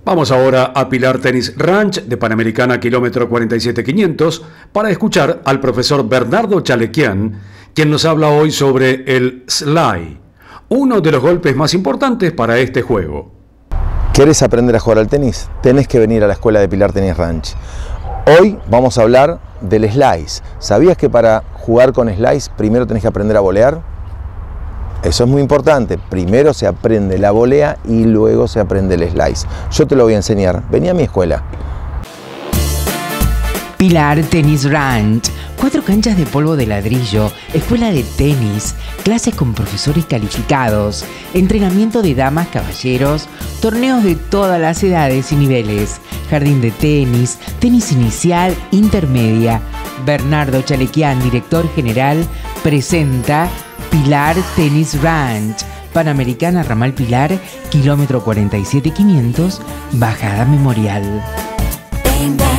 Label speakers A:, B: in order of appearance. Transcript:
A: Vamos ahora a Pilar Tennis Ranch de Panamericana kilómetro 47500 para escuchar al profesor Bernardo Chalequian, quien nos habla hoy sobre el slide, uno de los golpes más importantes para este juego.
B: ¿Querés aprender a jugar al tenis? Tenés que venir a la escuela de Pilar Tennis Ranch. Hoy vamos a hablar del slice. ¿Sabías que para jugar con slice primero tenés que aprender a volear? Eso es muy importante. Primero se aprende la volea y luego se aprende el slice. Yo te lo voy a enseñar. Vení a mi escuela.
C: Pilar Tennis Ranch. 4 canchas de polvo de ladrillo, escuela de tenis, clases con profesores calificados, entrenamiento de damas, caballeros, torneos de todas las edades y niveles, jardín de tenis, tenis inicial, intermedia. Bernardo Chalequian, director general, presenta Pilar Tennis Ranch, Panamericana Ramal Pilar, kilómetro 47500, Bajada Memorial.